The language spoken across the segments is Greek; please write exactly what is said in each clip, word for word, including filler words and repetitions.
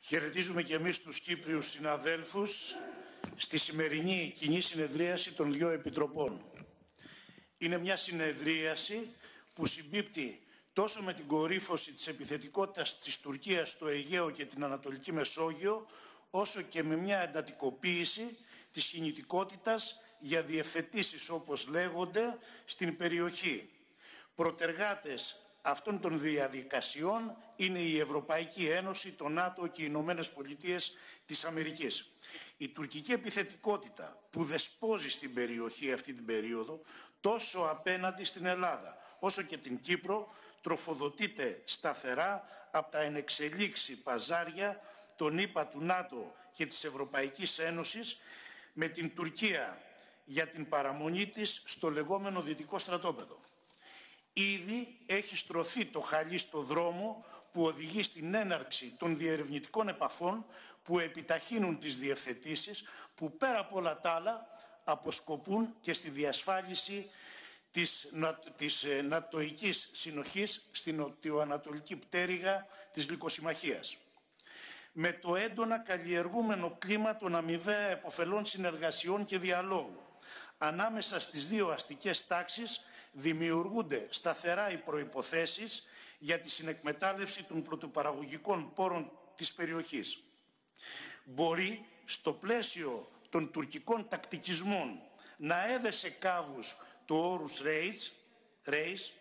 Χαιρετίζουμε και εμείς τους Κύπριους συναδέλφους στη σημερινή κοινή συνεδρίαση των δύο επιτροπών. Είναι μια συνεδρίαση που συμπίπτει τόσο με την κορύφωση της επιθετικότητας της Τουρκίας στο Αιγαίο και την Ανατολική Μεσόγειο, όσο και με μια εντατικοποίηση της κινητικότητας για διευθετήσεις, όπως λέγονται, στην περιοχή. Προτεργάτες αυτών των διαδικασιών είναι η Ευρωπαϊκή Ένωση, το ΝΑΤΟ και οι Ηνωμένες Πολιτείες της Αμερικής. Η τουρκική επιθετικότητα που δεσπόζει στην περιοχή αυτή την περίοδο, τόσο απέναντι στην Ελλάδα όσο και την Κύπρο, τροφοδοτείται σταθερά από τα ενεξελίξη παζάρια των ΗΠΑ, του ΝΑΤΟ και της Ευρωπαϊκής Ένωσης με την Τουρκία για την παραμονή της στο λεγόμενο δυτικό στρατόπεδο. Ήδη έχει στρωθεί το χαλί στο δρόμο που οδηγεί στην έναρξη των διερευνητικών επαφών που επιταχύνουν τις διευθετήσεις, που πέρα από όλα τα άλλα αποσκοπούν και στη διασφάλιση της, της νατοικής συνοχής στην νοτιοανατολική πτέρυγα της Λυκοσυμμαχίας. Με το έντονα καλλιεργούμενο κλίμα των αμοιβαία επωφελών συνεργασιών και διαλόγου ανάμεσα στις δύο αστικές τάξεις δημιουργούνται σταθερά οι προϋποθέσεις για τη συνεκμετάλλευση των πρωτοπαραγωγικών πόρων της περιοχής. Μπορεί στο πλαίσιο των τουρκικών τακτικισμών να έδεσε κάβους το όρους Ρέις,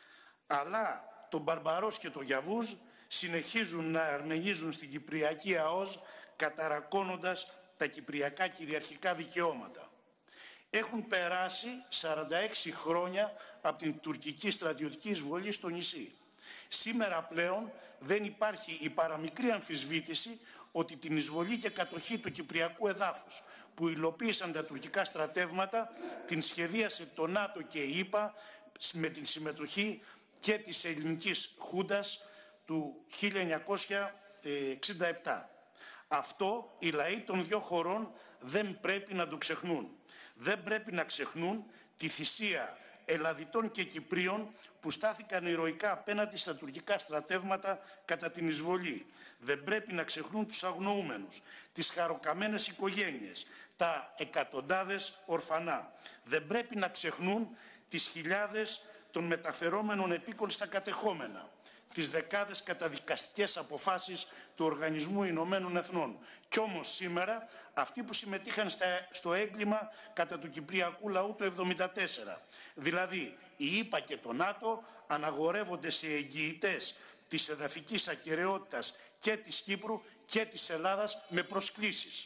αλλά το Μπαρμπαρός και το Γιαβούζ συνεχίζουν να αρμενίζουν στην Κυπριακή ΑΟΣ, καταρακώνοντας τα κυπριακά κυριαρχικά δικαιώματα. Έχουν περάσει σαράντα έξι χρόνια από την τουρκική στρατιωτική εισβολή στο νησί. Σήμερα πλέον δεν υπάρχει η παραμικρή αμφισβήτηση ότι την εισβολή και κατοχή του κυπριακού εδάφους που υλοποίησαν τα τουρκικά στρατεύματα την σχεδίασε το ΝΑΤΟ και η ΗΠΑ με την συμμετοχή και της ελληνικής Χούντας του χίλια εννιακόσια εξήντα επτά. Αυτό οι λαοί των δύο χωρών δεν πρέπει να το ξεχνούν. Δεν πρέπει να ξεχνούν τη θυσία Ελλαδιτών και Κυπρίων που στάθηκαν ηρωικά απέναντι στα τουρκικά στρατεύματα κατά την εισβολή. Δεν πρέπει να ξεχνούν τους αγνοούμενους, τις χαροκαμένες οικογένειες, τα εκατοντάδες ορφανά. Δεν πρέπει να ξεχνούν τις χιλιάδες των μεταφερόμενων επίκων στα κατεχόμενα, τις δεκάδες καταδικαστικές αποφάσεις του Οργανισμού Ηνωμένων Εθνών. Κι όμως σήμερα αυτοί που συμμετείχαν στο έγκλημα κατά του κυπριακού λαού το εβδομήντα τέσσερα, δηλαδή η ΗΠΑ και το ΝΑΤΟ, αναγορεύονται σε εγγυητές της εδαφικής ακεραιότητας και της Κύπρου και της Ελλάδας με προσκλήσεις.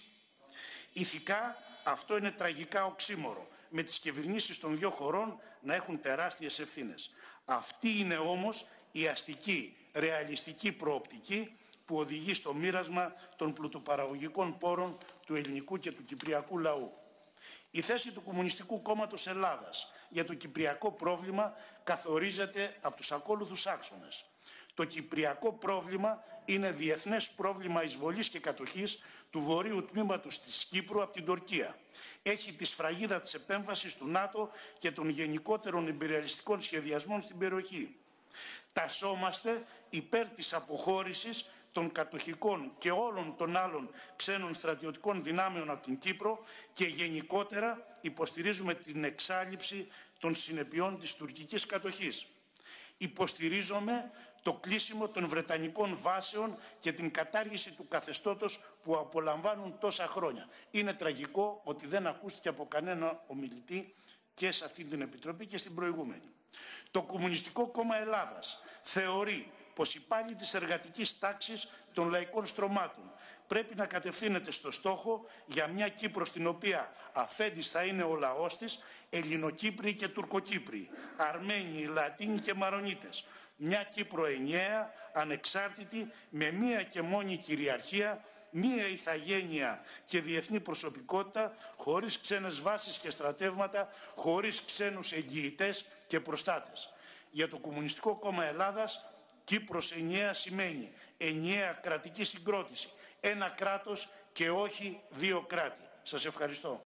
Ηθικά αυτό είναι τραγικά οξύμορο, με τις κυβερνήσεις των δύο χωρών να έχουν τεράστιες ευθύνες. Αυτή είναι όμως η αστική, ρεαλιστική προοπτική που οδηγεί στο μοίρασμα των πλουτοπαραγωγικών πόρων του ελληνικού και του κυπριακού λαού. Η θέση του Κομμουνιστικού Κόμματος Ελλάδας για το κυπριακό πρόβλημα καθορίζεται από τους ακόλουθους άξονες. Το κυπριακό πρόβλημα είναι διεθνές πρόβλημα εισβολής και κατοχής του βορείου τμήματος της Κύπρου από την Τουρκία. Έχει τη σφραγίδα της επέμβασης του ΝΑΤΟ και των γενικότερων ιμπεριαλιστικών σχεδιασμών στην περιοχή. Τασσόμαστε υπέρ της αποχώρησης των κατοχικών και όλων των άλλων ξένων στρατιωτικών δυνάμεων από την Κύπρο και γενικότερα υποστηρίζουμε την εξάλειψη των συνεπειών της τουρκικής κατοχής. Υποστηρίζουμε το κλείσιμο των βρετανικών βάσεων και την κατάργηση του καθεστώτος που απολαμβάνουν τόσα χρόνια. Είναι τραγικό ότι δεν ακούστηκε από κανένα ομιλητή και σε αυτή την Επιτροπή και στην προηγούμενη. Το Κομμουνιστικό Κόμμα Ελλάδας θεωρεί πως η πάλη της εργατικής τάξης των λαϊκών στρωμάτων πρέπει να κατευθύνεται στο στόχο για μια Κύπρο στην οποία αφέντης θα είναι ο λαός της, Ελληνοκύπριοι και Τουρκοκύπριοι, Αρμένοι, Λατίνοι και Μαρονίτες. Μια Κύπρο ενιαία, ανεξάρτητη, με μία και μόνη κυριαρχία, μία ηθαγένεια και διεθνή προσωπικότητα, χωρίς ξένες βάσεις και στρατεύματα, χωρίς ξένους εγγυητές και προστάτες. Για το Κομμουνιστικό Κόμμα Ελλάδας, Κύπρος ενιαία σημαίνει ενιαία κρατική συγκρότηση, ένα κράτος και όχι δύο κράτη. Σας ευχαριστώ.